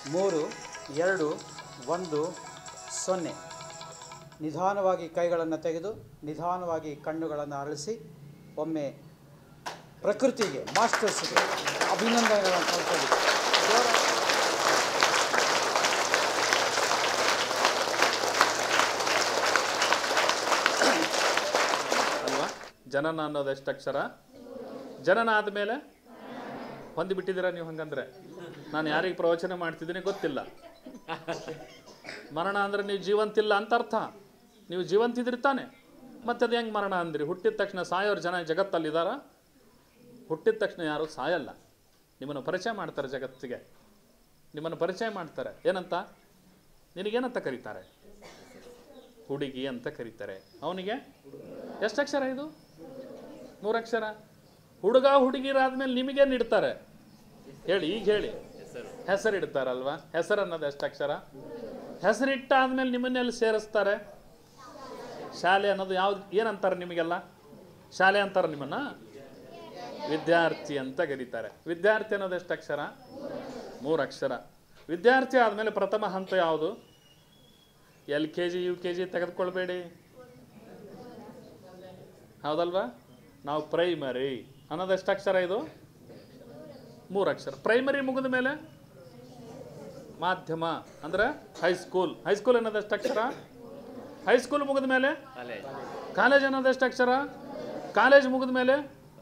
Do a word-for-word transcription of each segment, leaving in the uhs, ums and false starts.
ಮೂರು ಎರಡು ಒಂದು ಸೊನ್ನೆ. ನಿಧಾನವಾಗಿ ಕೈಗಳನ್ನು ತೆಗೆದು ನಿಧಾನವಾಗಿ ಕಣ್ಣುಗಳನ್ನು ಅರಳಿಸಿ ಒಮ್ಮೆ ಪ್ರಕೃತಿಗೆ ಮಾಸ್ಟರ್ಸ್ಗೆ ಅಭಿನಂದನೆಗಳನ್ನು ಕೊಡ್ತೀವಿ. ಅಲ್ವಾ? ಜನನ ಅನ್ನೋದು ಎಷ್ಟು ಅಕ್ಷರ? ಜನನ ಆದಮೇಲೆ ಹೊಂದಿಬಿಟ್ಟಿದ್ದೀರಾ ನೀವು. ಹಂಗಂದ್ರೆ ನಾನು ಯಾರಿಗೆ ಪ್ರವಚನ ಮಾಡ್ತಿದ್ದೀನಿ ಗೊತ್ತಿಲ್ಲ. ಮರಣ ಅಂದರೆ ನೀವು ಜೀವಂತಿಲ್ಲ ಅಂತ ಅರ್ಥ. ನೀವು ಜೀವಂತಿದ್ರಿ ತಾನೆ, ಮತ್ತೆ ಅದು ಹೆಂಗೆ ಮರಣ ಅಂದ್ರಿ? ಹುಟ್ಟಿದ ತಕ್ಷಣ ಸಾಯೋರು ಜನ ಜಗತ್ತಲ್ಲಿದ್ದಾರ? ಹುಟ್ಟಿದ ತಕ್ಷಣ ಯಾರು ಸಾಯಲ್ಲ. ನಿಮ್ಮನ್ನು ಪರಿಚಯ ಮಾಡ್ತಾರೆ ಜಗತ್ತಿಗೆ, ನಿಮ್ಮನ್ನು ಪರಿಚಯ ಮಾಡ್ತಾರೆ. ಏನಂತ? ನಿನಗೇನಂತ ಕರೀತಾರೆ? ಹುಡುಗಿ ಅಂತ ಕರೀತಾರೆ. ಅವನಿಗೆ ಎಷ್ಟು ಅಕ್ಷರ ಇದು? ಮೂರು ಅಕ್ಷರ. ಹುಡುಗ ಹುಡುಗಿರಾದ್ಮೇಲೆ ನಿಮಗೇನು ಇಡ್ತಾರೆ ಹೇಳಿ? ಈಗ ಹೇಳಿ. ಹೆಸರು ಇಡ್ತಾರಲ್ವಾ? ಹೆಸರು ಅನ್ನೋದು ಎಷ್ಟು ಅಕ್ಷರ? ಹೆಸರಿಟ್ಟಾದ್ಮೇಲೆ ನಿಮ್ಮನ್ನೆಲ್ಲಿ ಸೇರಿಸ್ತಾರೆ? ಶಾಲೆ ಅನ್ನೋದು ಯಾವ್ದು? ಏನಂತಾರೆ ನಿಮಗೆಲ್ಲ? ಶಾಲೆ ಅಂತಾರೆ ನಿಮ್ಮನ್ನ? ವಿದ್ಯಾರ್ಥಿ ಅಂತ ಕರೀತಾರೆ. ವಿದ್ಯಾರ್ಥಿ ಅನ್ನೋದು ಎಷ್ಟು ಅಕ್ಷರ? ಮೂರು ಅಕ್ಷರ. ವಿದ್ಯಾರ್ಥಿ ಆದಮೇಲೆ ಪ್ರಥಮ ಹಂತ ಯಾವುದು? L K G U K G ತೆಗೆದುಕೊಳ್ಬೇಡಿ, ಹೌದಲ್ವಾ? ನಾವು ಪ್ರೈಮರಿ ಅನ್ನೋದು ಎಷ್ಟು ಅಕ್ಷರ ಇದು? ಮೂರು ಅಕ್ಷರ. ಪ್ರೈಮರಿ ಮುಗಿದ ಮೇಲೆ ಮಾಧ್ಯಮ ಅಂದರೆ ಹೈಸ್ಕೂಲ್. ಹೈಸ್ಕೂಲ್ ಅನ್ನೋದು ಎಷ್ಟು ಅಕ್ಷರ? ಹೈಸ್ಕೂಲ್ ಮುಗಿದ ಮೇಲೆ ಕಾಲೇಜ್ ಅನ್ನೋದು ಎಷ್ಟು ಅಕ್ಷರ? ಕಾಲೇಜ್ ಮುಗಿದ ಮೇಲೆ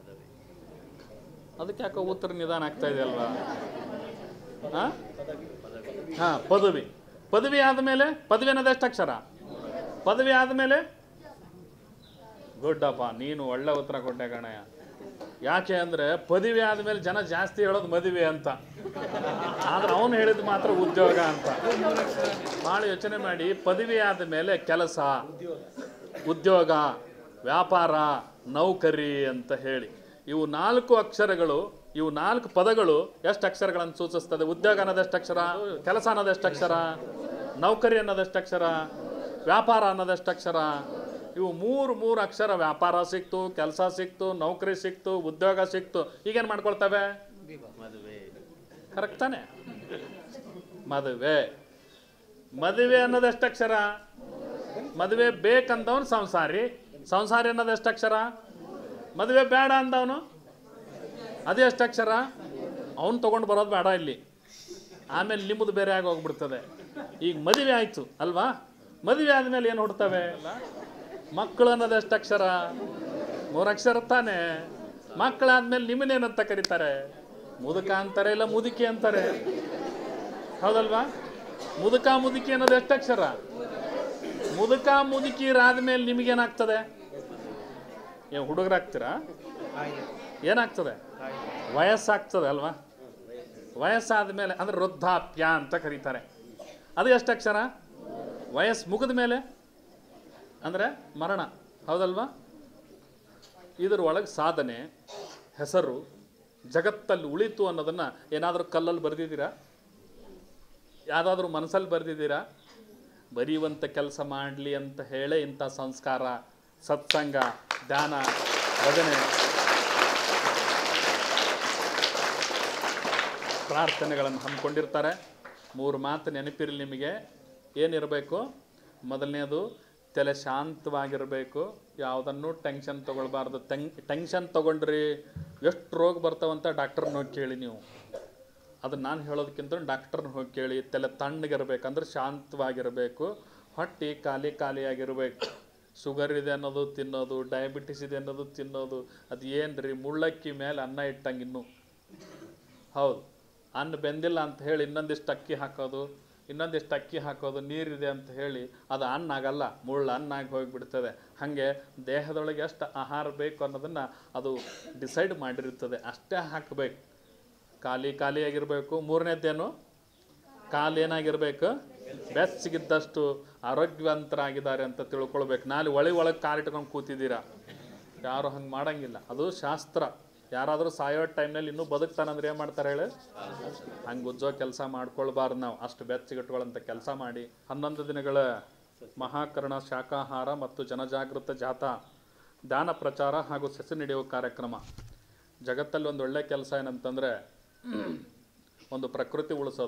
ಅದಕ್ಕೆ ಯಾಕೋ ಉತ್ತರ ನಿಧಾನ ಆಗ್ತಾ ಇದೆ ಅಲ್ವಾ? ಹಾಂ ಹಾಂ ಪದವಿ. ಪದವಿ ಆದಮೇಲೆ ಪದವಿ ಅನ್ನೋದು ಎಷ್ಟು ಅಕ್ಷರ? ಪದವಿ ಆದಮೇಲೆ ಗುಡ್ಡಪ್ಪ, ನೀನು ಒಳ್ಳೆ ಉತ್ತರ ಕೊಟ್ಟೆ ಕಣಯ್ಯ. ಯಾಕೆ ಅಂದರೆ ಪದವಿ ಆದಮೇಲೆ ಜನ ಜಾಸ್ತಿ ಹೇಳೋದು ಮದುವೆ ಅಂತ, ಆದ್ರೆ ಅವನು ಹೇಳಿದ ಮಾತ್ರ ಉದ್ಯೋಗ ಅಂತ. ಭಾಳ ಯೋಚನೆ ಮಾಡಿ. ಪದವಿ ಆದಮೇಲೆ ಕೆಲಸ, ಉದ್ಯೋಗ, ವ್ಯಾಪಾರ, ನೌಕರಿ ಅಂತ ಹೇಳಿ ಇವು ನಾಲ್ಕು ಅಕ್ಷರಗಳು, ಇವು ನಾಲ್ಕು ಪದಗಳು ಎಷ್ಟು ಅಕ್ಷರಗಳನ್ನು ಸೂಚಿಸ್ತದೆ? ಉದ್ಯೋಗ ಅನ್ನೋದು ಎಷ್ಟು ಅಕ್ಷರ? ಕೆಲಸ ಅನ್ನೋದು ಎಷ್ಟು ಅಕ್ಷರ? ನೌಕರಿ ಅನ್ನೋದು ಎಷ್ಟು ಅಕ್ಷರ? ವ್ಯಾಪಾರ ಅನ್ನೋದು ಎಷ್ಟು ಅಕ್ಷರ? ಇವು ಮೂರು ಮೂರು ಅಕ್ಷರ. ವ್ಯಾಪಾರ ಸಿಕ್ತು, ಕೆಲಸ ಸಿಕ್ತು, ನೌಕರಿ ಸಿಕ್ತು, ಉದ್ಯೋಗ ಸಿಕ್ತು. ಈಗೇನು ಮಾಡ್ಕೊಳ್ತವೆ? ಕರೆಕ್ಟ್ ತಾನೆ? ಮದುವೆ. ಮದುವೆ ಅನ್ನೋದು ಎಷ್ಟು ಅಕ್ಷರ? ಮದುವೆ ಬೇಕಂದವನು ಸಂಸಾರಿ. ಸಂಸಾರಿ ಅನ್ನೋದು ಎಷ್ಟು ಅಕ್ಷರ? ಮದುವೆ ಬೇಡ ಅಂದವನು ಅದೇ ಎಷ್ಟು ಅಕ್ಷರ? ಅವನು ತೊಗೊಂಡು ಬರೋದು ಬೇಡ ಇಲ್ಲಿ. ಆಮೇಲೆ ನಿಮ್ಮದು ಬೇರೆ ಆಗಿ ಹೋಗ್ಬಿಡ್ತದೆ. ಈಗ ಮದುವೆ ಆಯಿತು ಅಲ್ವಾ? ಮದುವೆ ಆದಮೇಲೆ ಏನು ಹುಡ್ತವೆ? ಮಕ್ಕಳು ಅನ್ನೋದು ಎಷ್ಟು ಅಕ್ಷರ? ಮೂರು ಅಕ್ಷರ ತಾನೆ. ಮಕ್ಕಳಾದ್ಮೇಲೆ ನಿಮ್ಮನ್ನೇನಂತ ಕರೀತಾರೆ? ಮುದುಕ ಅಂತಾರೆ, ಇಲ್ಲ ಮುದುಕಿ ಅಂತಾರೆ, ಹೌದಲ್ವಾ? ಮುದುಕ ಮುದುಕಿ ಅನ್ನೋದು ಎಷ್ಟು ಅಕ್ಷರ? ಮುದುಕ ಮುದುಕಿರಾದ್ಮೇಲೆ ನಿಮಗೇನಾಗ್ತದೆ? ಏನು ಹುಡುಗರಾಗ್ತೀರಾ? ಏನಾಗ್ತದೆ? ವಯಸ್ಸಾಗ್ತದೆ ಅಲ್ವಾ? ವಯಸ್ಸಾದ ಮೇಲೆ ಅಂದರೆ ವೃದ್ಧಾಪ್ಯ ಅಂತ ಕರೀತಾರೆ. ಅದು ಎಷ್ಟು ಅಕ್ಷರ? ವಯಸ್ಸು ಮುಗಿದ ಮೇಲೆ ಅಂದರೆ ಮರಣ, ಹೌದಲ್ವಾ? ಇದರ ಒಳಗೆ ಸಾಧನೆ, ಹೆಸರು, ಜಗತ್ತಲ್ಲಿ ಉಳಿತು ಅನ್ನೋದನ್ನು ಏನಾದರೂ ಕಲ್ಲಲ್ಲಿ ಬರೆದಿದ್ದೀರಾ? ಯಾವುದಾದ್ರೂ ಮನಸ್ಸಲ್ಲಿ ಬರೆದಿದ್ದೀರಾ? ಬರೆಯುವಂಥ ಕೆಲಸ ಮಾಡಲಿ ಅಂತ ಹೇಳೇ ಇಂಥ ಸಂಸ್ಕಾರ, ಸತ್ಸಂಗ, ಧ್ಯಾನ, ಭಜನೆ, ಪ್ರಾರ್ಥನೆಗಳನ್ನು ಹಮ್ಮಿಕೊಂಡಿರ್ತಾರೆ. ಮೂರು ಮಾತು ನೆನಪಿರಲಿ ನಿಮಗೆ. ಏನಿರಬೇಕು? ಮೊದಲನೇದು ತಲೆ ಶಾಂತವಾಗಿರಬೇಕು. ಯಾವುದನ್ನು ಟೆನ್ಷನ್ ತೊಗೊಳ್ಬಾರ್ದು. ಟೆನ್ ಟೆನ್ಷನ್ ತೊಗೊಂಡ್ರಿ ಎಷ್ಟು ರೋಗ ಬರ್ತಾವಂತ ಡಾಕ್ಟ್ರನ್ನ ಹೋಗಿ ಕೇಳಿ ನೀವು. ಅದನ್ನು ನಾನು ಹೇಳೋದಕ್ಕಿಂತ ಡಾಕ್ಟ್ರನ್ನ ಹೋಗಿ ಕೇಳಿ. ತಲೆ ತಣ್ಣಗಿರ್ಬೇಕಂದ್ರೆ ಶಾಂತವಾಗಿರಬೇಕು. ಹೊಟ್ಟೆ ಖಾಲಿ ಖಾಲಿಯಾಗಿರ್ಬೇಕು. ಶುಗರ್ ಇದೆ ಅನ್ನೋದು ತಿನ್ನೋದು, ಡಯಾಬಿಟಿಸ್ ಇದೆ ಅನ್ನೋದು ತಿನ್ನೋದು, ಅದು ಏನು ರೀ ಮುಳ್ಳಕ್ಕಿ ಮೇಲೆ ಅನ್ನ ಇಟ್ಟಂಗೆ ಇನ್ನೂ. ಹೌದು, ಅನ್ನ ಬೆಂದಿಲ್ಲ ಅಂತ ಹೇಳಿ ಇನ್ನೊಂದಿಷ್ಟು ಅಕ್ಕಿ ಹಾಕೋದು, ಇನ್ನೊಂದಿಷ್ಟು ಅಕ್ಕಿ ಹಾಕೋದು, ನೀರಿದೆ ಅಂತ ಹೇಳಿ ಅದು ಅನ್ನ ಆಗಲ್ಲ, ಮುಳ್ಳು ಅನ್ನಾಗಿ ಹೋಗಿಬಿಡ್ತದೆ. ಹಾಗೆ ದೇಹದೊಳಗೆ ಎಷ್ಟು ಆಹಾರ ಬೇಕು ಅನ್ನೋದನ್ನು ಅದು ಡಿಸೈಡ್ ಮಾಡಿರ್ತದೆ, ಅಷ್ಟೇ ಹಾಕಬೇಕು. ಖಾಲಿ ಖಾಲಿಯಾಗಿರಬೇಕು. ಮೂರನೇದ್ದೇನು? ಕಾಲು ಏನಾಗಿರಬೇಕು? ಬೆಚ್ಚಗಿದ್ದಷ್ಟು ಆರೋಗ್ಯವಂತರಾಗಿದ್ದಾರೆ ಅಂತ ತಿಳ್ಕೊಳ್ಬೇಕು. ನಾಳೆ ಒಳಗೆ ಒಳಗೆ ಕಾಲಿಟ್ಕೊಂಡು ಕೂತಿದ್ದೀರಾ, ಯಾರು ಹಂಗೆ ಮಾಡೋಂಗಿಲ್ಲ. ಅದು ಶಾಸ್ತ್ರ. ಯಾರಾದರೂ ಸಾಯೋ ಟೈಮ್ನಲ್ಲಿ ಇನ್ನೂ ಬದುಕ್ತಾನಂದ್ರೆ ಏನು ಮಾಡ್ತಾರೆ ಹೇಳಿ? ಹಂಗೆ ಉಜ್ಜೋ ಕೆಲಸ ಮಾಡ್ಕೊಳ್ಬಾರ್ದು ನಾವು. ಅಷ್ಟು ಬೆಚ್ಚಗಿಟ್ಕೊಳ್ಳೋಂಥ ಕೆಲಸ ಮಾಡಿ. ಹನ್ನೊಂದು ದಿನಗಳ ಮಹಾಕರ್ಣ ಶಾಖಾಹಾರ ಮತ್ತು ಜನಜಾಗೃತ ಜಾಥಾ, ಧ್ಯಾನ ಪ್ರಚಾರ ಹಾಗೂ ಸಸಿ ನಡೆಯುವ ಕಾರ್ಯಕ್ರಮ. ಜಗತ್ತಲ್ಲಿ ಒಂದು ಒಳ್ಳೆಯ ಕೆಲಸ ಏನಂತಂದರೆ ಒಂದು ಪ್ರಕೃತಿ ಉಳಿಸೋದು,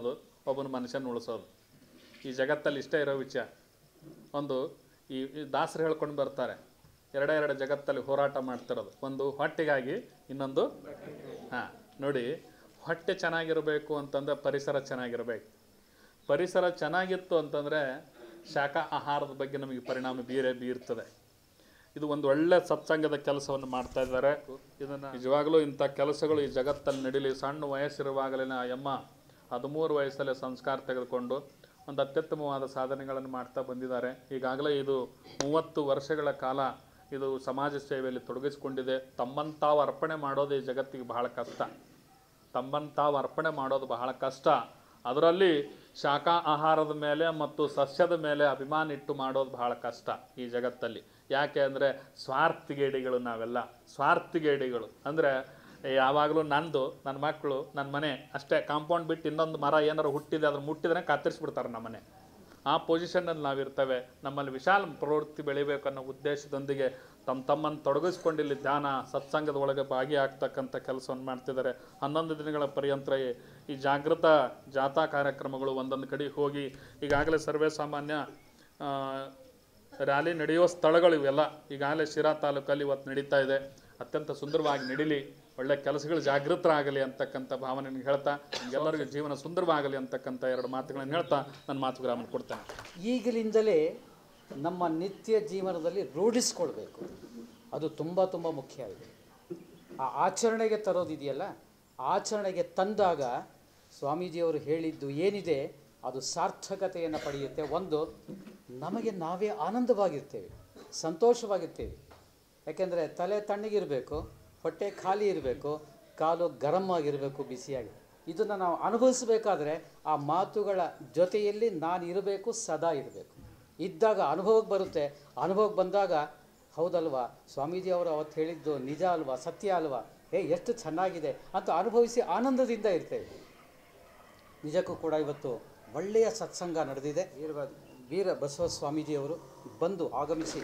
ಒಬ್ಬನ ಮನುಷ್ಯನ ಉಳಿಸೋದು. ಈ ಜಗತ್ತಲ್ಲಿ ಇಷ್ಟೇ ಇರೋ ವಿಷಯ. ಒಂದು ಈ ದಾಸರು ಹೇಳ್ಕೊಂಡು ಬರ್ತಾರೆ, ಎರಡೇ ಎರಡು ಜಗತ್ತಲ್ಲಿ ಹೋರಾಟ ಮಾಡ್ತಿರೋದು, ಒಂದು ಹೊಟ್ಟೆಗಾಗಿ, ಇನ್ನೊಂದು ಹಾಂ ನೋಡಿ, ಹೊಟ್ಟೆ ಚೆನ್ನಾಗಿರಬೇಕು ಅಂತಂದರೆ ಪರಿಸರ ಚೆನ್ನಾಗಿರಬೇಕು. ಪರಿಸರ ಚೆನ್ನಾಗಿತ್ತು ಅಂತಂದರೆ ಶಾಖ ಆಹಾರದ ಬಗ್ಗೆ ನಮಗೆ ಪರಿಣಾಮ ಬೀರೇ ಬೀರ್ತದೆ. ಇದು ಒಂದು ಒಳ್ಳೆ ಸತ್ಸಂಗದ ಕೆಲಸವನ್ನು ಮಾಡ್ತಾ ಇದ್ದಾರೆ. ಇದನ್ನು ನಿಜವಾಗಲೂ ಇಂಥ ಕೆಲಸಗಳು ಈ ಜಗತ್ತಲ್ಲಿ ನಡೀಲಿ. ಸಣ್ಣ ವಯಸ್ಸಿರುವಾಗಲೇ ಆ ಯಮ್ಮ ಹದಿಮೂರು ವಯಸ್ಸಲ್ಲೇ ಸಂಸ್ಕಾರ ತೆಗೆದುಕೊಂಡು ಒಂದು ಅತ್ಯುತ್ತಮವಾದ ಸಾಧನೆಗಳನ್ನು ಮಾಡ್ತಾ ಬಂದಿದ್ದಾರೆ. ಈಗಾಗಲೇ ಇದು ಮೂವತ್ತು ವರ್ಷಗಳ ಕಾಲ ಇದು ಸಮಾಜ ಸೇವೆಯಲ್ಲಿ ತೊಡಗಿಸಿಕೊಂಡಿದೆ. ತಮ್ಮನ್ನು ತಾವು ಅರ್ಪಣೆ ಮಾಡೋದು ಈ ಜಗತ್ತಿಗೆ ಬಹಳ ಕಷ್ಟ. ತಮ್ಮನ್ನು ತಾವು ಅರ್ಪಣೆ ಮಾಡೋದು ಬಹಳ ಕಷ್ಟ. ಅದರಲ್ಲಿ ಶಾಖಾ ಆಹಾರದ ಮೇಲೆ ಮತ್ತು ಸಸ್ಯದ ಮೇಲೆ ಅಭಿಮಾನ ಇಟ್ಟು ಮಾಡೋದು ಬಹಳ ಕಷ್ಟ ಈ ಜಗತ್ತಲ್ಲಿ. ಯಾಕೆ ಅಂದರೆ ಸ್ವಾರ್ಥಿಗೇಡಿಗಳು ನಾವೆಲ್ಲ, ಸ್ವಾರ್ಥಿಗೇಡಿಗಳು. ಅಂದರೆ ಯಾವಾಗಲೂ ನಂದು, ನನ್ನ ಮಕ್ಕಳು, ನನ್ನ ಮನೆ ಅಷ್ಟೇ. ಕಾಂಪೌಂಡ್ ಬಿಟ್ಟು ಇನ್ನೊಂದು ಮರ ಏನಾರು ಹುಟ್ಟಿದೆ ಅದ್ರ ಮುಟ್ಟಿದ್ರೆ ಕತ್ತರಿಸ್ಬಿಡ್ತಾರೆ ನಮ್ಮ ಮನೆ. ಆ ಪೊಸಿಷನ್ನಲ್ಲಿ ನಾವಿರ್ತೇವೆ. ನಮ್ಮಲ್ಲಿ ವಿಶಾಲ ಪ್ರವೃತ್ತಿ ಬೆಳಿಬೇಕು ಅನ್ನೋ ಉದ್ದೇಶದೊಂದಿಗೆ ತಮ್ಮ ತಮ್ಮನ್ನು ತೊಡಗಿಸ್ಕೊಂಡಿಲ್ಲಿ ಧ್ಯಾನ ಸತ್ಸಂಗದ ಒಳಗೆ ಭಾಗಿಯಾಗ್ತಕ್ಕಂಥ ಕೆಲಸವನ್ನು ಮಾಡ್ತಿದ್ದಾರೆ. ಹನ್ನೊಂದು ದಿನಗಳ ಪರ್ಯಂತರ ಈ ಜಾಗೃತ ಜಾಥಾ ಕಾರ್ಯಕ್ರಮಗಳು ಒಂದೊಂದು ಕಡೆ ಹೋಗಿ ಈಗಾಗಲೇ ಸರ್ವೇ ಸಾಮಾನ್ಯ ರ್ಯಾಲಿ ನಡೆಯುವ ಸ್ಥಳಗಳು ಇವೆಲ್ಲ ಈಗಾಗಲೇ ಶಿರಾ ತಾಲೂಕಲ್ಲಿ ಇವತ್ತು ನಡೀತಾ ಇದೆ. ಅತ್ಯಂತ ಸುಂದರವಾಗಿ ನಡೀಲಿ, ಒಳ್ಳೆ ಕೆಲಸಗಳು ಜಾಗೃತರಾಗಲಿ ಅಂತಕ್ಕಂಥ ಭಾವನೆಯನ್ನು ಹೇಳ್ತಾ, ಎಲ್ಲರಿಗೂ ಜೀವನ ಸುಂದರವಾಗಲಿ ಅಂತಕ್ಕಂಥ ಎರಡು ಮಾತುಗಳನ್ನು ಹೇಳ್ತಾ ನನ್ನ ಮಾತು ವಿರಾಮ ಕೊಡ್ತೇನೆ. ಈಗಲಿಂದಲೇ ನಮ್ಮ ನಿತ್ಯ ಜೀವನದಲ್ಲಿ ರೂಢಿಸ್ಕೊಳ್ಬೇಕು. ಅದು ತುಂಬ ತುಂಬ ಮುಖ್ಯ ಇದೆ. ಆ ಆಚರಣೆಗೆ ತರೋದಿದೆಯಲ್ಲ, ಆಚರಣೆಗೆ ತಂದಾಗ ಸ್ವಾಮೀಜಿಯವರು ಹೇಳಿದ್ದು ಏನಿದೆ ಅದು ಸಾರ್ಥಕತೆಯನ್ನು ಪಡೆಯುತ್ತೆ. ಒಂದು, ನಮಗೆ ನಾವೇ ಆನಂದವಾಗಿರ್ತೇವೆ, ಸಂತೋಷವಾಗಿರ್ತೇವೆ. ಯಾಕೆಂದರೆ ತಲೆ ತಣ್ಣಗಿರಬೇಕು, ಹೊಟ್ಟೆ ಖಾಲಿ ಇರಬೇಕು, ಕಾಲು ಗರಂ ಆಗಿರಬೇಕು, ಬಿಸಿಯಾಗಿ. ಇದನ್ನು ನಾವು ಅನುಭವಿಸಬೇಕಾದ್ರೆ ಆ ಮಾತುಗಳ ಜೊತೆಯಲ್ಲಿ ನಾನು ಇರಬೇಕು, ಸದಾ ಇರಬೇಕು. ಇದ್ದಾಗ ಅನುಭವಕ್ಕೆ ಬರುತ್ತೆ. ಅನುಭವಕ್ಕೆ ಬಂದಾಗ ಹೌದಲ್ವಾ ಸ್ವಾಮೀಜಿ ಅವರು ಅವತ್ತು ಹೇಳಿದ್ದು ನಿಜ ಅಲ್ವಾ, ಸತ್ಯ ಅಲ್ವಾ, ಏ ಎಷ್ಟು ಚೆನ್ನಾಗಿದೆ ಅಂತ ಅನುಭವಿಸಿ ಆನಂದದಿಂದ ಇರ್ತೇವೆ. ನಿಜಕ್ಕೂ ಕೂಡ ಇವತ್ತು ಒಳ್ಳೆಯ ಸತ್ಸಂಗ ನಡೆದಿದೆ. ವೀರ ವೀರ ಬಸವ ಸ್ವಾಮೀಜಿಯವರು ಬಂದು ಆಗಮಿಸಿ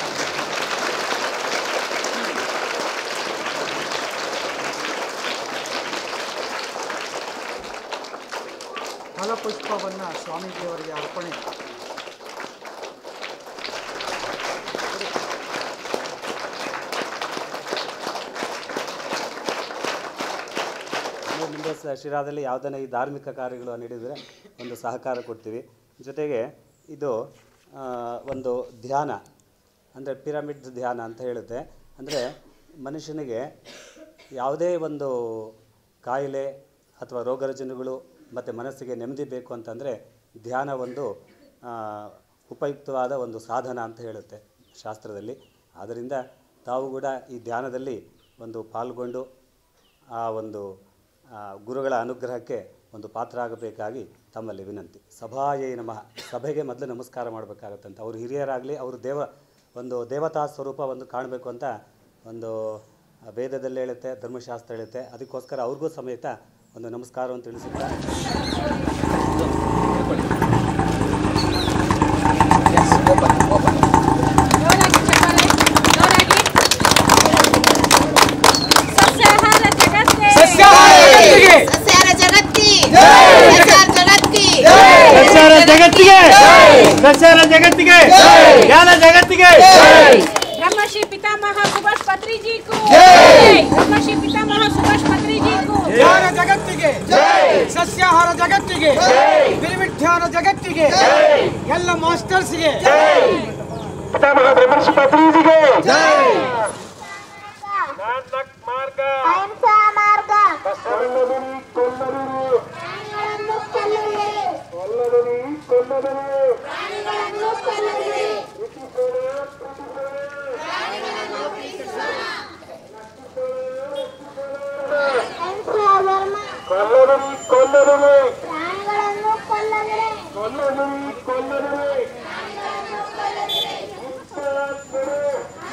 ಫಲಪುಷ್ಪವನ್ನು ಸ್ವಾಮೀಜಿಯವರಿಗೆ ಅರ್ಪಣೆ ಮುಂದೆ ಶಿರಾದಲ್ಲಿ ಯಾವುದನ್ನ ಈ ಧಾರ್ಮಿಕ ಕಾರ್ಯಗಳು ನಡೆದರೆ ಒಂದು ಸಹಕಾರ ಕೊಡ್ತೀವಿ. ಜೊತೆಗೆ ಇದು ಒಂದು ಧ್ಯಾನ ಅಂದರೆ ಪಿರಮಿಡ್ ಧ್ಯಾನ ಅಂತ ಹೇಳುತ್ತೆ. ಅಂದರೆ ಮನುಷ್ಯನಿಗೆ ಯಾವುದೇ ಒಂದು ಕಾಯಿಲೆ ಅಥವಾ ರೋಗ ರುಜಿನಗಳು ಮತ್ತು ಮನಸ್ಸಿಗೆ ನೆಮ್ಮದಿ ಬೇಕು ಅಂತಂದರೆ ಧ್ಯಾನ ಒಂದು ಉಪಯುಕ್ತವಾದ ಒಂದು ಸಾಧನ ಅಂತ ಹೇಳುತ್ತೆ ಶಾಸ್ತ್ರದಲ್ಲಿ. ಆದ್ದರಿಂದ ತಾವು ಕೂಡ ಈ ಧ್ಯಾನದಲ್ಲಿ ಒಂದು ಪಾಲ್ಗೊಂಡು ಆ ಒಂದು ಗುರುಗಳ ಅನುಗ್ರಹಕ್ಕೆ ಒಂದು ಪಾತ್ರ ಆಗಬೇಕಾಗಿ ತಮ್ಮಲ್ಲಿ ವಿನಂತಿ. ಸಭಾಯೇ ನಮಃ. ಸಭೆಗೆ ಮೊದಲು ನಮಸ್ಕಾರ ಮಾಡಬೇಕಾಗತ್ತಂತ. ಅವರು ಹಿರಿಯರಾಗಲಿ, ಅವರು ದೇವ ಒಂದು ದೇವತಾ ಸ್ವರೂಪ ಒಂದು ಕಾಣಬೇಕು ಅಂತ ಒಂದು ವೇದದಲ್ಲಿ ಹೇಳುತ್ತೆ, ಧರ್ಮಶಾಸ್ತ್ರ ಹೇಳುತ್ತೆ. ಅದಕ್ಕೋಸ್ಕರ ಅವ್ರಿಗೂ ಸಮೇತ ಒಂದು ನಮಸ್ಕಾರವನ್ನು ತಿಳಿಸುತ್ತಾ ಜಗತ್ತಿಗೆ ದಶರ ಜಗತ್ತಿಗೆ ಜ್ಞಾನ ಜಗತ್ತಿಗೆ ब्रह्मश्री पितामह सुभाष पत्री जी को जय। ब्रह्मश्री पितामह सुभाष पत्री जी को ಜ್ಞಾನ ಜಗತ್ತಿಗೆ ಜೈ. ಸಸ್ಯಾಹಾರ ಜಗತ್ತಿಗೆ ಜೈ. ಪಿರಮಿಡ್ ಜಗತ್ತಿಗೆ ಜೈ. ಎಲ್ಲ ಮಾಸ್ಟರ್ಸ್ಗೆ ಜೈ. ಪಿತಾಮಹ ಬ್ರಹ್ಮಶ್ರೀ ಪತ್ರಿಜಿಗೆ ಜೈ. ನಾನಕ್ ಮಾರ್ಗ ಅಹಿಂಸಾ ಮಾರ್ಗ ಕಸರದಿರಿ ಕೊಲ್ಲದಿರಿ ಪ್ರಾಣಿಗಳನ್ನು ಕೊಲ್ಲದಿರಿ ಕೊಲ್ಲದಿರಿ ಕೊಲ್ಲದಿರಿ ಪ್ರಾಣಿಗಳನ್ನು ಕೊಲ್ಲದಿರಿ ಕೊಲ್ಲದಿರಿ ಕೊಲ್ಲದಿರಿ ಪ್ರಾಣಿಗಳನ್ನು ಕೊಲ್ಲದಿರಿ ಕೊಲ್ಲದಿರಿ ಕೊಲ್ಲದಿರಿ ಪ್ರಾಣಿಗಳನ್ನು ಕೊಲ್ಲದಿರಿ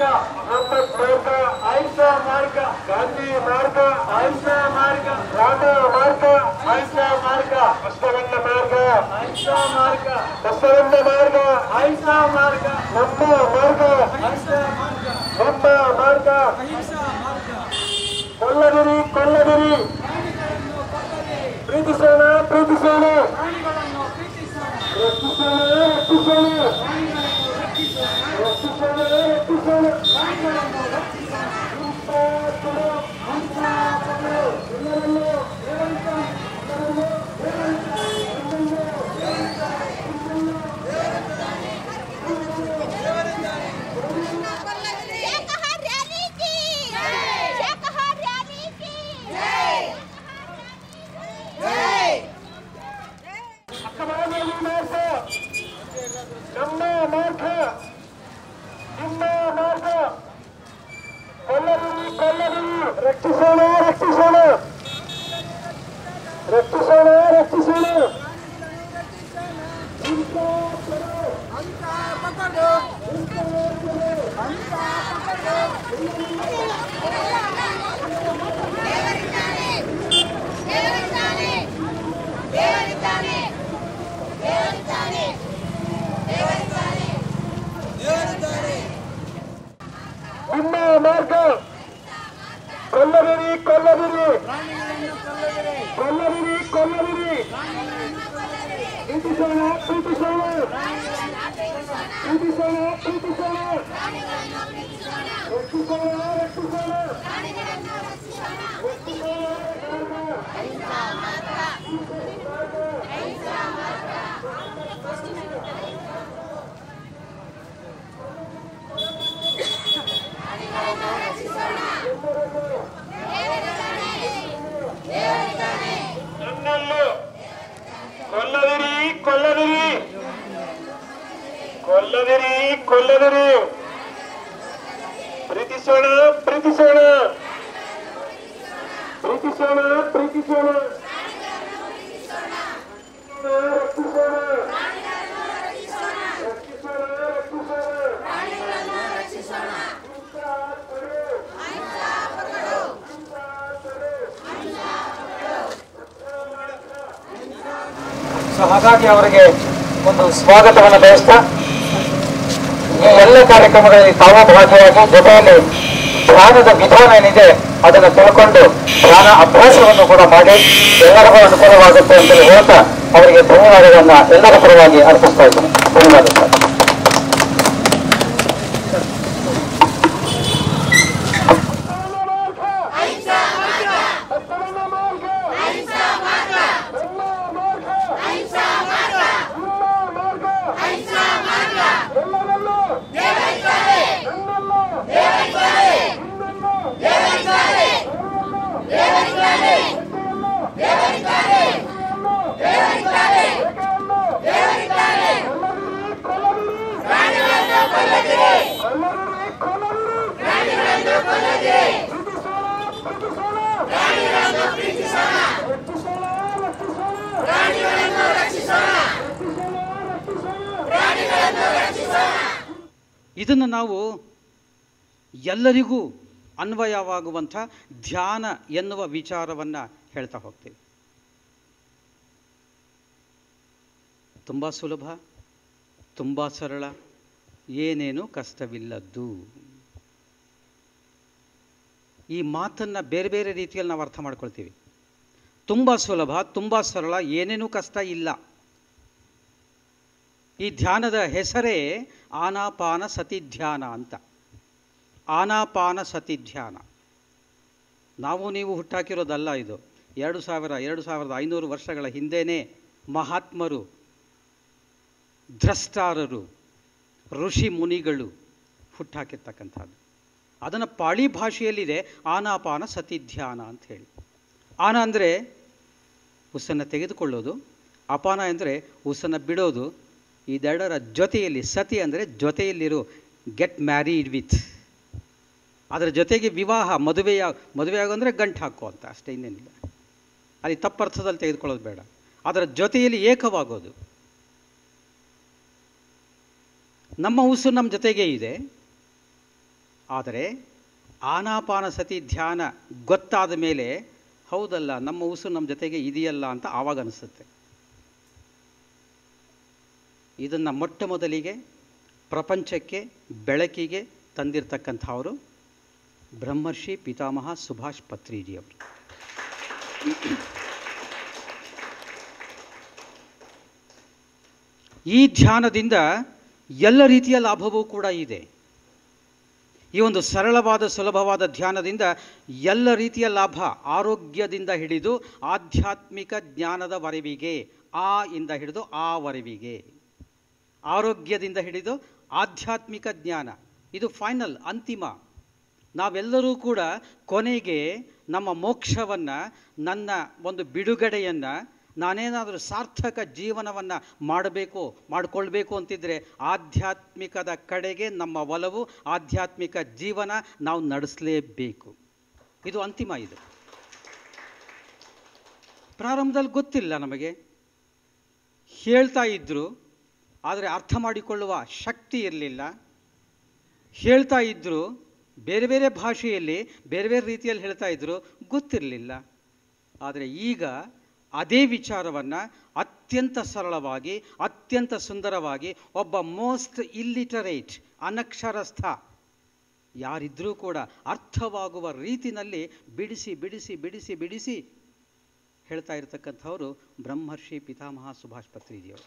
ಮಾರ್ಗ, ಮೊಹಮ್ಮದ್ ಮಾರ್ಗ, ಆಯಿಷಾ ಮಾರ್ಗ, ಗಾಂಧಿ ಮಾರ್ಗ, ಆಯಿಷಾ ಮಾರ್ಗ, ರಾಮ ಮಾರ್ಗ, ಆಯಿಷಾ ಮಾರ್ಗ, ಬಸವಣ್ಣ ಮಾರ್ಗ, ಆಯಿಷಾ ಮಾರ್ಗ, ಬಸವಣ್ಣ ಮಾರ್ಗ, ಆಯಿಷಾ ಮಾರ್ಗ, ನಮ್ಮ ಮಾರ್ಗ, ಆಯಿಷಾ ಮಾರ್ಗ, ನಮ್ಮ ಮಾರ್ಗ, ಅಹಿಂಸಾ ಮಾರ್ಗ. ಕೊಲ್ಲದಿರಿ ಕೊಲ್ಲದಿರಿ, ಪ್ರೀತಿಸೋಣ ಪ್ರೀತಿಸೋಣ, ರಕ್ಷಿಸೋಣ ರಕ್ಷಿಸೋಣ, ರಕ್ಷಿಸೋಣ ರಕ್ಷಿಸೋಣ, ನಮ್ಮ ಮಾರ್ಗ, ನಿಮ್ಮ ಮಾರ್ಗ, ಕೊಲ್ಲದಿರಿ ಕೊಲ್ಲದಿರಿ, ರಕ್ಷಿಸೋಣ ರಕ್ಷಿಸೋಣ, ರಕ್ಷಿಸೋಣ ರಕ್ಷಿಸೋಣ, ನಿಮ್ಮ ಮಾರ್ಗ, ಕೊಲ್ಲದಿರಿ ಕೊಲ್ಲದಿರಿ, ಕೊಲ್ಲದಿರಿ ಕೊಲ್ಲದಿರಿ, ಪ್ರೀತಿಸೋಣ ಪ್ರೀತಿಸೋಣ, ಪ್ರೀತಿಸೋಣ ಪ್ರೀತಿಸೋಣ, ರಕ್ಷಿಸೋಣ ರಕ್ಷಿಸೋಣ, ನನ್ನಲ್ಲೂ ಕೊಲ್ಲದಿರಿ ಕೊಲ್ಲದಿರಿ, ಕೊಲ್ಲದಿರಿ ಕೊಲ್ಲದಿರಿ, ಪ್ರೀತಿಸೋಣ ಪ್ರೀತಿಸೋಣ, ಪ್ರೀತಿಸೋಣ ಪ್ರೀತಿಸೋಣ, ರಕ್ಷಿಸೋಣ ರಕ್ಷಿಸೋಣ ರಕ್ಷಿಸೋಣ, ಸೊ ಹಾಗಾಗಿ ಅವರಿಗೆ ಒಂದು ಸ್ವಾಗತವನ್ನು ಬಯಸ್ತಾ ಈ ಎಲ್ಲ ಕಾರ್ಯಕ್ರಮಗಳಲ್ಲಿ ತಾವು ಭಾಗಿಯಾಗಿ ಜೊತೆಯಲ್ಲಿ ಧ್ಯಾನದ ವಿಧಾನ ಏನಿದೆ ಅದನ್ನು ತಿಳ್ಕೊಂಡು ಧ್ಯಾನ ಅಭ್ಯಾಸವನ್ನು ಕೂಡ ಮಾಡಿ ಎಲ್ಲರಿಗೂ ಅನುಕೂಲವಾಗುತ್ತೆ ಅಂತ ಹೇಳ್ತಾ ಅವರಿಗೆ ಧನ್ಯವಾದಗಳನ್ನ ಎಲ್ಲರ ಪರವಾಗಿ ಅರ್ಪಿಸ್ತಾ ಇದ್ದೀನಿ. ಧನ್ಯವಾದ ಸರ್. ಇದನ್ನು ನಾವು ಎಲ್ಲರಿಗೂ ಅನ್ವಯವಾಗುವಂಥ ಧ್ಯಾನ ಎನ್ನುವ ವಿಚಾರವನ್ನು ಹೇಳ್ತಾ ಹೋಗ್ತೀವಿ. ತುಂಬ ಸುಲಭ, ತುಂಬ ಸರಳ, ಏನೇನೂ ಕಷ್ಟವಿಲ್ಲದ್ದು. ಈ ಮಾತನ್ನು ಬೇರೆ ಬೇರೆ ರೀತಿಯಲ್ಲಿ ನಾವು ಅರ್ಥ ಮಾಡ್ಕೊಳ್ತೀವಿ. ತುಂಬ ಸುಲಭ, ತುಂಬ ಸರಳ, ಏನೇನೂ ಕಷ್ಟ ಇಲ್ಲ. ಈ ಧ್ಯಾನದ ಹೆಸರೇ ಆನಾಪಾನ ಸತಿ ಧ್ಯಾನ ಅಂತ. ಆನಾಪಾನ ಸತಿ ಧ್ಯಾನ ನಾವು ನೀವು ಹುಟ್ಟಾಕಿರೋದಲ್ಲ. ಇದು ಎರಡು ಸಾವಿರ ಎರಡು ಸಾವಿರದ ಐನೂರು ವರ್ಷಗಳ ಹಿಂದೆಯೇ ಮಹಾತ್ಮರು, ದ್ರಷ್ಟಾರರು, ಋಷಿ ಮುನಿಗಳು ಹುಟ್ಟಾಕಿರ್ತಕ್ಕಂಥದ್ದು. ಅದನ್ನು ಪಾಳಿ ಭಾಷೆಯಲ್ಲಿದೆ ಆನಾಪಾನ ಸತಿ ಧ್ಯಾನ ಅಂತ ಹೇಳಿ. ಆನ ಅಂದರೆ ಉಸನ್ನು ತೆಗೆದುಕೊಳ್ಳೋದು, ಅಪಾನ ಅಂದರೆ ಉಸನ್ನು ಬಿಡೋದು. ಇದೆರಡರ ಜೊತೆಯಲ್ಲಿ, ಸತಿ ಅಂದರೆ ಜೊತೆಯಲ್ಲಿರು, ಗೆಟ್ ಮ್ಯಾರಿಡ್ ವಿತ್. ಅದರ ಜೊತೆಗೆ ವಿವಾಹ, ಮದುವೆಯ ಮದುವೆಯಾಗೋ ಅಂದರೆ ಗಂಟು ಹಾಕೋ ಅಂತ ಅಷ್ಟೇ, ಇನ್ನೇನಿಲ್ಲ. ಅಲ್ಲಿ ತಪ್ಪರ್ಥದಲ್ಲಿ ತೆಗೆದುಕೊಳ್ಳೋದು ಬೇಡ. ಅದರ ಜೊತೆಯಲ್ಲಿ ಏಕವಾಗೋದು. ನಮ್ಮ ಉಸು ನಮ್ಮ ಜೊತೆಗೇ ಇದೆ, ಆದರೆ ಆನಾಪಾನಸತಿ ಧ್ಯಾನ ಗೊತ್ತಾದ ಮೇಲೆ ಹೌದಲ್ಲ, ನಮ್ಮ ಉಸಿರು ನಮ್ಮ ಜೊತೆಗೆ ಇದೆಯಲ್ಲ ಅಂತ ಆವಾಗ ಅನಿಸುತ್ತೆ. ಇದನ್ನು ಮೊಟ್ಟ ಮೊದಲಿಗೆ ಪ್ರಪಂಚಕ್ಕೆ ಬೆಳಕಿಗೆ ತಂದಿರತಕ್ಕಂಥವರು ಬ್ರಹ್ಮರ್ಷಿ ಪಿತಾಮಹ ಸುಭಾಷ್ ಪತ್ರಿಜಿಯವರು. ಈ ಧ್ಯಾನದಿಂದ ಎಲ್ಲ ರೀತಿಯ ಲಾಭವೂ ಕೂಡ ಇದೆ. ಈ ಒಂದು ಸರಳವಾದ ಸುಲಭವಾದ ಧ್ಯಾನದಿಂದ ಎಲ್ಲ ರೀತಿಯ ಲಾಭ, ಆರೋಗ್ಯದಿಂದ ಹಿಡಿದು ಆಧ್ಯಾತ್ಮಿಕ ಜ್ಞಾನದವರೆವಿಗೆ, ಆ ಇಂದ ಹಿಡಿದು ಆವರೆವಿಗೆ, ಆರೋಗ್ಯದಿಂದ ಹಿಡಿದು ಆಧ್ಯಾತ್ಮಿಕ ಜ್ಞಾನ, ಇದು ಫೈನಲ್, ಅಂತಿಮ. ನಾವೆಲ್ಲರೂ ಕೂಡ ಕೊನೆಗೆ ನಮ್ಮ ಮೋಕ್ಷವನ್ನು, ನನ್ನ ಒಂದು ಬಿಡುಗಡೆಯನ್ನು, ನಾನೇನಾದರೂ ಸಾರ್ಥಕ ಜೀವನವನ್ನು ಮಾಡಬೇಕು ಮಾಡಿಕೊಳ್ಬೇಕು ಅಂತಿದ್ರೆ ಆಧ್ಯಾತ್ಮಿಕದ ಕಡೆಗೆ ನಮ್ಮ ಒಲವು, ಆಧ್ಯಾತ್ಮಿಕ ಜೀವನ ನಾವು ನಡೆಸಲೇಬೇಕು. ಇದು ಅಂತಿಮ. ಇದು ಪ್ರಾರಂಭದಲ್ಲಿ ಗೊತ್ತಿಲ್ಲ, ನಮಗೆ ಹೇಳ್ತಾ ಇದ್ದರು, ಆದರೆ ಅರ್ಥ ಮಾಡಿಕೊಳ್ಳುವ ಶಕ್ತಿ ಇರಲಿಲ್ಲ. ಹೇಳ್ತಾ ಇದ್ದರು, ಬೇರೆ ಬೇರೆ ಭಾಷೆಯಲ್ಲಿ ಬೇರೆ ಬೇರೆ ರೀತಿಯಲ್ಲಿ ಹೇಳ್ತಾ ಇದ್ದರು, ಗೊತ್ತಿರಲಿಲ್ಲ. ಆದರೆ ಈಗ ಅದೇ ವಿಚಾರವನ್ನು ಅತ್ಯಂತ ಸರಳವಾಗಿ, ಅತ್ಯಂತ ಸುಂದರವಾಗಿ ಒಬ್ಬ ಮೋಸ್ಟ್ ಇಲ್ಲಿಟರೇಟ್, ಅನಕ್ಷರಸ್ಥ ಯಾರಿದ್ರೂ ಕೂಡ ಅರ್ಥವಾಗುವ ರೀತಿಯಲ್ಲಿ ಬಿಡಿಸಿ ಬಿಡಿಸಿ ಬಿಡಿಸಿ ಬಿಡಿಸಿ ಹೇಳ್ತಾ ಇರತಕ್ಕಂಥವರು ಬ್ರಹ್ಮರ್ಷಿ ಪಿತಾಮಹ ಸುಭಾಷ್ ಪತ್ರಿಜಿಯವರು.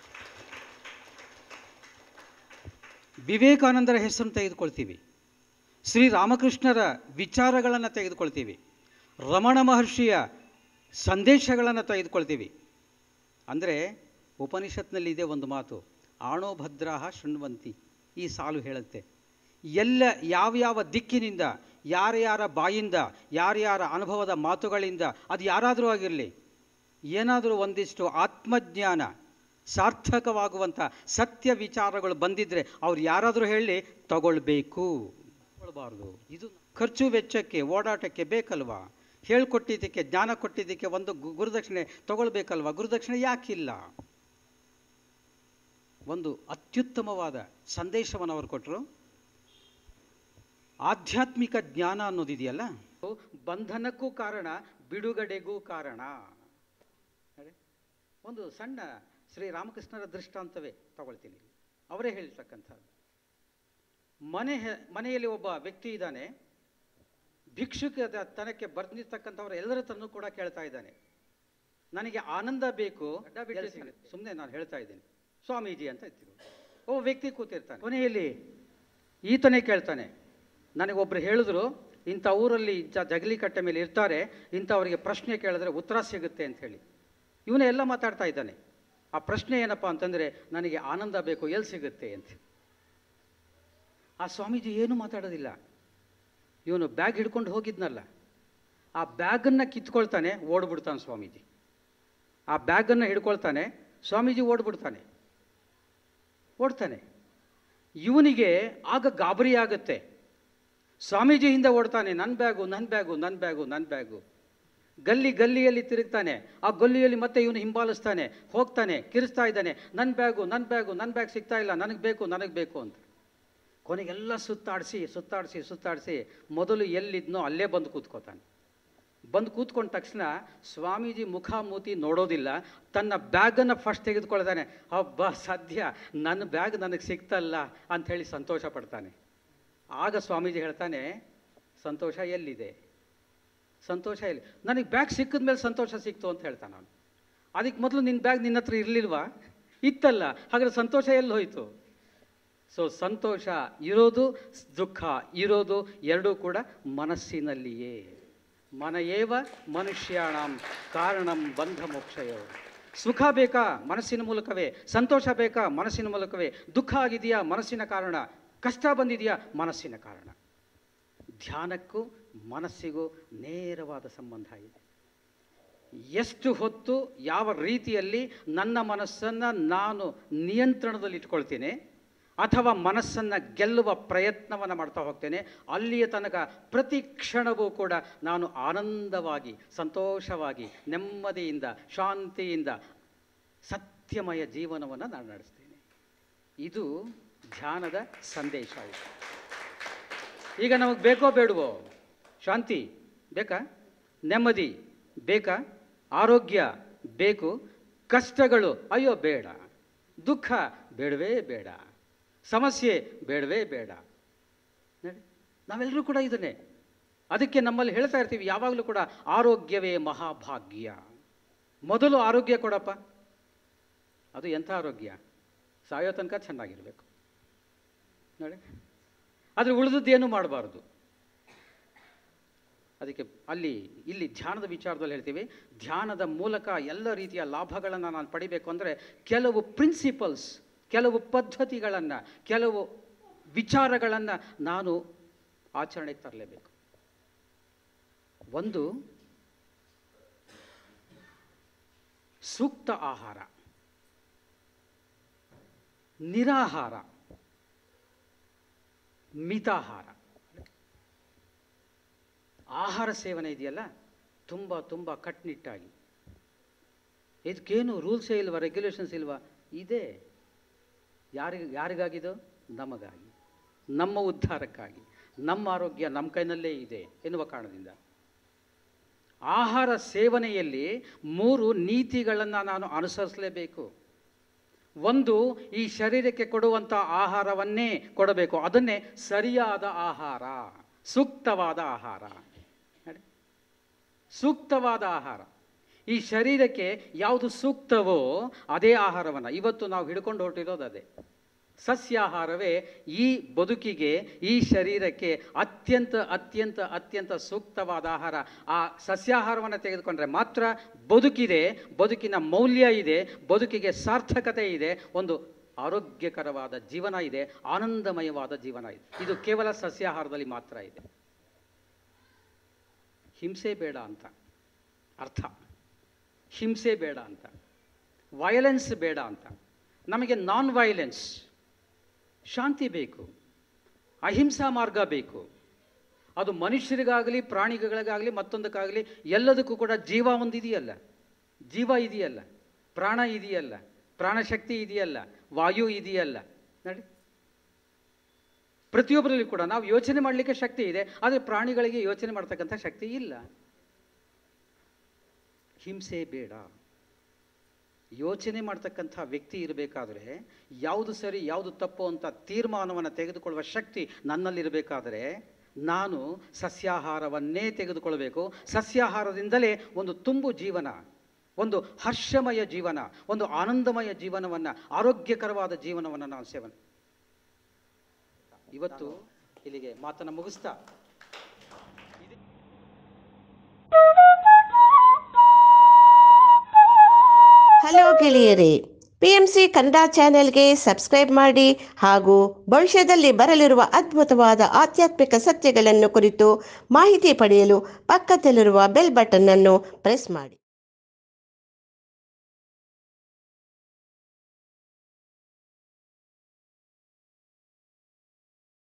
ವಿವೇಕಾನಂದರ ಹೆಸರನ್ನು ತೆಗೆದುಕೊಳ್ತೀವಿ, ಶ್ರೀರಾಮಕೃಷ್ಣರ ವಿಚಾರಗಳನ್ನು ತೆಗೆದುಕೊಳ್ತೀವಿ, ರಮಣ ಮಹರ್ಷಿಯ ಸಂದೇಶಗಳನ್ನು ತೆಗೆದುಕೊಳ್ತೀವಿ. ಅಂದರೆ ಉಪನಿಷತ್ನಲ್ಲಿ ಇದೆ ಒಂದು ಮಾತು, ಆಣೋ ಭದ್ರಾಹ ಶೃಣ್ವಂತಿ, ಈ ಸಾಲು ಹೇಳುತ್ತೆ. ಎಲ್ಲ ಯಾವ್ಯಾವ ದಿಕ್ಕಿನಿಂದ, ಯಾರ್ಯಾರ ಬಾಯಿಂದ, ಯಾರ್ಯಾರ ಅನುಭವದ ಮಾತುಗಳಿಂದ, ಅದು ಯಾರಾದರೂ ಆಗಿರಲಿ, ಏನಾದರೂ ಒಂದಿಷ್ಟು ಆತ್ಮಜ್ಞಾನ ಸಾರ್ಥಕವಾಗುವಂಥ ಸತ್ಯ ವಿಚಾರಗಳು ಬಂದಿದ್ದರೆ ಅವ್ರು ಯಾರಾದರೂ ಹೇಳಿ ತಗೊಳ್ಬೇಕು, ತಗೊಳ್ಬಾರ್ದು. ಇದು ಖರ್ಚು ವೆಚ್ಚಕ್ಕೆ, ಓಡಾಟಕ್ಕೆ ಬೇಕಲ್ವಾ? ಹೇಳ್ಕೊಟ್ಟಿದ್ದಕ್ಕೆ, ಜ್ಞಾನ ಕೊಟ್ಟಿದ್ದಕ್ಕೆ ಒಂದು ಗುರುದಕ್ಷಿಣೆ ತಗೊಳ್ಬೇಕಲ್ವ? ಗುರುದಕ್ಷಿಣೆ ಯಾಕಿಲ್ಲ? ಒಂದು ಅತ್ಯುತ್ತಮವಾದ ಸಂದೇಶವನ್ನು ಅವರು ಕೊಟ್ಟರು. ಆಧ್ಯಾತ್ಮಿಕ ಜ್ಞಾನ ಅನ್ನೋದಿದೆಯಲ್ಲ, ಬಂಧನಕ್ಕೂ ಕಾರಣ, ಬಿಡುಗಡೆಗೂ ಕಾರಣ. ಒಂದು ಸಣ್ಣ ಶ್ರೀರಾಮಕೃಷ್ಣರ ದೃಷ್ಟಾಂತವೇ ತಗೊಳ್ತೀನಿ. ಅವರೇ ಹೇಳ್ತಕ್ಕಂಥದ್ದು, ಮನೆ ಮನೆಯಲ್ಲಿ ಒಬ್ಬ ವ್ಯಕ್ತಿ ಇದ್ದಾನೆ, ಭಿಕ್ಷುಕದ ತನಕ್ಕೆ ಬರ್ದಿರ್ತಕ್ಕಂಥವ್ರು ಎಲ್ಲರ ತನೂ ಕೂಡ ಕೇಳ್ತಾ ಇದ್ದಾನೆ, ನನಗೆ ಆನಂದ ಬೇಕು, ಸುಮ್ಮನೆ ನಾನು ಹೇಳ್ತಾ ಇದ್ದೀನಿ ಸ್ವಾಮೀಜಿ ಅಂತ ಇರ್ತೀವಿ. ಒಬ್ಬ ವ್ಯಕ್ತಿ ಕೂತಿರ್ತಾನೆ, ಕೊನೆಯಲ್ಲಿ ಈತನೇ ಕೇಳ್ತಾನೆ, ನನಗೊಬ್ರು ಹೇಳಿದ್ರು ಇಂಥ ಊರಲ್ಲಿ ಇಂಥ ಜಗಲಿ ಕಟ್ಟೆ ಮೇಲೆ ಇರ್ತಾರೆ, ಇಂಥವರಿಗೆ ಪ್ರಶ್ನೆ ಕೇಳಿದ್ರೆ ಉತ್ತರ ಸಿಗುತ್ತೆ ಅಂಥೇಳಿ. ಇವನೇ ಎಲ್ಲ ಮಾತಾಡ್ತಾ ಇದ್ದಾನೆ. ಆ ಪ್ರಶ್ನೆ ಏನಪ್ಪ ಅಂತಂದರೆ, ನನಗೆ ಆನಂದ ಬೇಕು, ಎಲ್ಲಿ ಸಿಗುತ್ತೆ ಅಂತ. ಆ ಸ್ವಾಮೀಜಿ ಏನೂ ಮಾತಾಡೋದಿಲ್ಲ. ಇವನು ಬ್ಯಾಗ್ ಹಿಡ್ಕೊಂಡು ಹೋಗಿದ್ನಲ್ಲ, ಆ ಬ್ಯಾಗನ್ನು ಕಿತ್ಕೊಳ್ತಾನೆ, ಓಡ್ಬಿಡ್ತಾನೆ ಸ್ವಾಮೀಜಿ. ಆ ಬ್ಯಾಗನ್ನು ಹಿಡ್ಕೊಳ್ತಾನೆ, ಸ್ವಾಮೀಜಿ ಓಡ್ಬಿಡ್ತಾನೆ, ಓಡ್ತಾನೆ. ಇವನಿಗೆ ಆಗ ಗಾಬರಿ ಆಗುತ್ತೆ. ಸ್ವಾಮೀಜಿ ಹಿಂದೆ ಓಡ್ತಾನೆ, ನನ್ನ ಬ್ಯಾಗು ನನ್ನ ಬ್ಯಾಗು ನನ್ನ ಬ್ಯಾಗು ನನ್ನ ಬ್ಯಾಗು. ಗಲ್ಲಿ ಗಲ್ಲಿಯಲ್ಲಿ ತಿರುಗ್ತಾನೆ, ಆ ಗಲ್ಲಿಯಲ್ಲಿ ಮತ್ತೆ ಇವನು ಹಿಂಬಾಲಿಸ್ತಾನೆ, ಹೋಗ್ತಾನೆ, ಕಿರಿಸ್ತಾ ಇದ್ದಾನೆ, ನನ್ನ ಬ್ಯಾಗು ನನ್ನ ಬ್ಯಾಗು ನನ್ನ ಬ್ಯಾಗ್ ಸಿಗ್ತಾ ಇಲ್ಲ, ನನಗೆ ಬೇಕು ನನಗೆ ಬೇಕು ಅಂತ. ಕೊನೆಗೆಲ್ಲ ಸುತ್ತಾಡಿಸಿ ಸುತ್ತಾಡಿಸಿ ಸುತ್ತಾಡಿಸಿ ಮೊದಲು ಎಲ್ಲಿದ್ನೋ ಅಲ್ಲೇ ಬಂದು ಕೂತ್ಕೋತಾನೆ. ಬಂದು ಕೂತ್ಕೊಂಡ ತಕ್ಷಣ ಸ್ವಾಮೀಜಿ ಮುಖ ಮೂತಿ ನೋಡೋದಿಲ್ಲ, ತನ್ನ ಬ್ಯಾಗನ್ನು ಫಸ್ಟ್ ತೆಗೆದುಕೊಳ್ತಾನೆ. ಹಬ್ಬ ಸದ್ಯ ನನ್ನ ಬ್ಯಾಗ್ ನನಗೆ ಸಿಗ್ತಲ್ಲ ಅಂಥೇಳಿ ಸಂತೋಷ ಪಡ್ತಾನೆ. ಆಗ ಸ್ವಾಮೀಜಿ ಹೇಳ್ತಾನೆ, ಸಂತೋಷ ಎಲ್ಲಿದೆ? ಸಂತೋಷ ಎಲ್ಲಿ? ನನಗೆ ಬ್ಯಾಗ್ ಸಿಕ್ಕಿದ ಮೇಲೆ ಸಂತೋಷ ಸಿಕ್ತು ಅಂತ ಹೇಳ್ತಾನೆ ಅವನು. ಅದಕ್ಕೆ ಮೊದಲು ನಿನ್ನ ಬ್ಯಾಗ್ ನಿನ್ನ ಹತ್ರ ಇರಲಿಲ್ವಾ? ಇತ್ತಲ್ಲ, ಹಾಗಾದ್ರೆ ಸಂತೋಷ ಎಲ್ಲಿ ಹೋಯಿತು? ಸೊ ಸಂತೋಷ ಇರೋದು, ದುಃಖ ಇರೋದು ಎರಡೂ ಕೂಡ ಮನಸ್ಸಿನಲ್ಲಿಯೇ. ಮನಯೇವ ಮನುಷ್ಯಾಣಂ ಕಾರಣಂ ಬಂಧ ಮೋಕ್ಷಯೋ. ಸುಖ ಬೇಕಾ? ಮನಸ್ಸಿನ ಮೂಲಕವೇ. ಸಂತೋಷ ಬೇಕಾ? ಮನಸ್ಸಿನ ಮೂಲಕವೇ. ದುಃಖ ಆಗಿದೆಯಾ? ಮನಸ್ಸಿನ ಕಾರಣ. ಕಷ್ಟ ಬಂದಿದೆಯಾ? ಮನಸ್ಸಿನ ಕಾರಣ. ಧ್ಯಾನಕ್ಕೂ ಮನಸ್ಸಿಗೂ ನೇರವಾದ ಸಂಬಂಧ ಇದೆ. ಎಷ್ಟು ಹೊತ್ತು ಯಾವ ರೀತಿಯಲ್ಲಿ ನನ್ನ ಮನಸ್ಸನ್ನು ನಾನು ನಿಯಂತ್ರಣದಲ್ಲಿ ಇಟ್ಕೊಳ್ತೀನಿ ಅಥವಾ ಮನಸ್ಸನ್ನು ಗೆಲ್ಲುವ ಪ್ರಯತ್ನವನ್ನು ಮಾಡ್ತಾ ಹೋಗ್ತೇನೆ, ಅಲ್ಲಿಯ ತನಕ ಪ್ರತಿ ಕ್ಷಣವೂ ಕೂಡ ನಾನು ಆನಂದವಾಗಿ, ಸಂತೋಷವಾಗಿ, ನೆಮ್ಮದಿಯಿಂದ, ಶಾಂತಿಯಿಂದ ಸತ್ಯಮಯ ಜೀವನವನ್ನು ನಾನು ನಡೆಸ್ತೇನೆ. ಇದು ಧ್ಯಾನದ ಸಂದೇಶ. ಇದು ಈಗ ನಮಗೆ ಬೇಕೋ ಬೇಡವೋ? ಶಾಂತಿ ಬೇಕಾ? ನೆಮ್ಮದಿ ಬೇಕಾ? ಆರೋಗ್ಯ ಬೇಕು. ಕಷ್ಟಗಳು ಅಯ್ಯೋ ಬೇಡ. ದುಃಖ ಬೇಡವೇ ಬೇಡ. ಸಮಸ್ಯೆ ಬೇಡವೇ ಬೇಡ. ನೋಡಿ, ನಾವೆಲ್ಲರೂ ಕೂಡ ಇದನ್ನೇ. ಅದಕ್ಕೆ ನಮ್ಮಲ್ಲಿ ಹೇಳ್ತಾ ಇರ್ತೀವಿ ಯಾವಾಗಲೂ ಕೂಡ ಆರೋಗ್ಯವೇ ಮಹಾಭಾಗ್ಯ. ಮೊದಲು ಆರೋಗ್ಯ ಕೊಡಪ್ಪ. ಅದು ಎಂಥ ಆರೋಗ್ಯ? ಸಾಯೋ ತನಕ ಚೆನ್ನಾಗಿರಬೇಕು ನೋಡಿ. ಆದರೆ ಉಳಿದದ್ದೇನು ಮಾಡಬಾರ್ದು. ಅದಕ್ಕೆ ಅಲ್ಲಿ ಇಲ್ಲಿ ಧ್ಯಾನದ ವಿಚಾರದಲ್ಲಿ ಹೇಳ್ತೀವಿ, ಧ್ಯಾನದ ಮೂಲಕ ಎಲ್ಲ ರೀತಿಯ ಲಾಭಗಳನ್ನು ನಾನು ಪಡಿಬೇಕು ಅಂದರೆ ಕೆಲವು ಪ್ರಿನ್ಸಿಪಲ್ಸ್, ಕೆಲವು ಪದ್ಧತಿಗಳನ್ನು, ಕೆಲವು ವಿಚಾರಗಳನ್ನು ನಾನು ಆಚರಣೆಗೆ ತರಲೇಬೇಕು. ಒಂದು, ಸೂಕ್ತ ಆಹಾರ, ನಿರಾಹಾರ, ಮಿತಾಹಾರ. ಆಹಾರ ಸೇವನೆ ಇದೆಯಲ್ಲ, ತುಂಬ ತುಂಬ ಕಟ್ಟುನಿಟ್ಟಾಗಿ. ಇದಕ್ಕೇನು ರೂಲ್ಸೇ ಇಲ್ವಾ, ರೆಗ್ಯುಲೇಷನ್ಸ್ ಇಲ್ವಾ? ಇದೆ. ಯಾರಿಗೆ ಯಾರಿಗಾಗಿದೋ? ನಮಗಾಗಿ, ನಮ್ಮ ಉದ್ಧಾರಕ್ಕಾಗಿ. ನಮ್ಮ ಆರೋಗ್ಯ ನಮ್ಮ ಕೈನಲ್ಲೇ ಇದೆ ಎನ್ನುವ ಕಾರಣದಿಂದ ಆಹಾರ ಸೇವನೆಯಲ್ಲಿ ಮೂರು ನೀತಿಗಳನ್ನು ನಾನು ಅನುಸರಿಸಲೇಬೇಕು. ಒಂದು, ಈ ಶರೀರಕ್ಕೆ ಕೊಡುವಂಥ ಆಹಾರವನ್ನೇ ಕೊಡಬೇಕು. ಅದನ್ನೇ ಸರಿಯಾದ ಆಹಾರ, ಸೂಕ್ತವಾದ ಆಹಾರ. ಸೂಕ್ತವಾದ ಆಹಾರ. ಈ ಶರೀರಕ್ಕೆ ಯಾವುದು ಸೂಕ್ತವೋ ಅದೇ ಆಹಾರವನ್ನು ಇವತ್ತು ನಾವು ಹಿಡ್ಕೊಂಡು ಹೊರಟಿರೋದು ಅದೇ. ಸಸ್ಯಾಹಾರವೇ ಈ ಬದುಕಿಗೆ, ಈ ಶರೀರಕ್ಕೆ ಅತ್ಯಂತ ಅತ್ಯಂತ ಅತ್ಯಂತ ಸೂಕ್ತವಾದ ಆಹಾರ. ಆ ಸಸ್ಯಾಹಾರವನ್ನು ತೆಗೆದುಕೊಂಡ್ರೆ ಮಾತ್ರ ಬದುಕಿದೆ, ಬದುಕಿನ ಮೌಲ್ಯ ಇದೆ, ಬದುಕಿಗೆ ಸಾರ್ಥಕತೆ ಇದೆ, ಒಂದು ಆರೋಗ್ಯಕರವಾದ ಜೀವನ ಇದೆ, ಆನಂದಮಯವಾದ ಜೀವನ ಇದೆ. ಇದು ಕೇವಲ ಸಸ್ಯಾಹಾರದಲ್ಲಿ ಮಾತ್ರ ಇದೆ. ಹಿಂಸೆ ಬೇಡ ಅಂತ ಅರ್ಥ. ಹಿಂಸೆ ಬೇಡ ಅಂತ, ವಯಲೆನ್ಸ್ ಬೇಡ ಅಂತ. ನಮಗೆ ನಾನ್ ವೈಲೆನ್ಸ್, ಶಾಂತಿ ಬೇಕು, ಅಹಿಂಸಾ ಮಾರ್ಗ ಬೇಕು. ಅದು ಮನುಷ್ಯರಿಗಾಗಲಿ, ಪ್ರಾಣಿಗಳಿಗಾಗಲಿ, ಮತ್ತೊಂದಕ್ಕಾಗಲಿ, ಎಲ್ಲದಕ್ಕೂ ಕೂಡ ಜೀವ ಒಂದಿದೆಯಲ್ಲ, ಜೀವ ಇದೆಯಲ್ಲ, ಪ್ರಾಣ ಇದೆಯಲ್ಲ, ಪ್ರಾಣಶಕ್ತಿ ಇದೆಯಲ್ಲ, ವಾಯು ಇದೆಯಲ್ಲ. ನೋಡಿ, ಪ್ರತಿಯೊಬ್ಬರಲ್ಲಿ ಕೂಡ ನಾವು ಯೋಚನೆ ಮಾಡಲಿಕ್ಕೆ ಶಕ್ತಿ ಇದೆ, ಆದರೆ ಪ್ರಾಣಿಗಳಿಗೆ ಯೋಚನೆ ಮಾಡ್ತಕ್ಕಂಥ ಶಕ್ತಿ ಇಲ್ಲ. ಹಿಂಸೆ ಬೇಡ. ಯೋಚನೆ ಮಾಡ್ತಕ್ಕಂಥ ವ್ಯಕ್ತಿ ಇರಬೇಕಾದ್ರೆ ಯಾವುದು ಸರಿ ಯಾವುದು ತಪ್ಪು ಅಂತ ತೀರ್ಮಾನವನ್ನು ತೆಗೆದುಕೊಳ್ಳುವ ಶಕ್ತಿ ನನ್ನಲ್ಲಿರಬೇಕಾದರೆ ನಾನು ಸಸ್ಯಾಹಾರವನ್ನೇ ತೆಗೆದುಕೊಳ್ಳಬೇಕು. ಸಸ್ಯಾಹಾರದಿಂದಲೇ ಒಂದು ತುಂಬು ಜೀವನ, ಒಂದು ಹರ್ಷಮಯ ಜೀವನ, ಒಂದು ಆನಂದಮಯ ಜೀವನವನ್ನು, ಆರೋಗ್ಯಕರವಾದ ಜೀವನವನ್ನು ನಾನು ಸೇವನೆ. ಇವತ್ತು ಇಲ್ಲಿಗೆ ಮಾತನ್ನು ಮುಗಿಸ್ತಾ, ಹಲೋ ಗೆಳೆಯರೇ, ಪಿ ಎಂ ಸಿ ಕನ್ನಡ ಚಾನೆಲ್ಗೆ ಸಬ್ಸ್ಕ್ರೈಬ್ ಮಾಡಿ ಹಾಗೂ ಭವಿಷ್ಯದಲ್ಲಿ ಬರಲಿರುವ ಅದ್ಭುತವಾದ ಆಧ್ಯಾತ್ಮಿಕ ಸತ್ಯಗಳನ್ನು ಕುರಿತು ಮಾಹಿತಿ ಪಡೆಯಲು ಪಕ್ಕದಲ್ಲಿರುವ ಬೆಲ್ ಬಟನ್ ಅನ್ನು ಪ್ರೆಸ್ ಮಾಡಿ.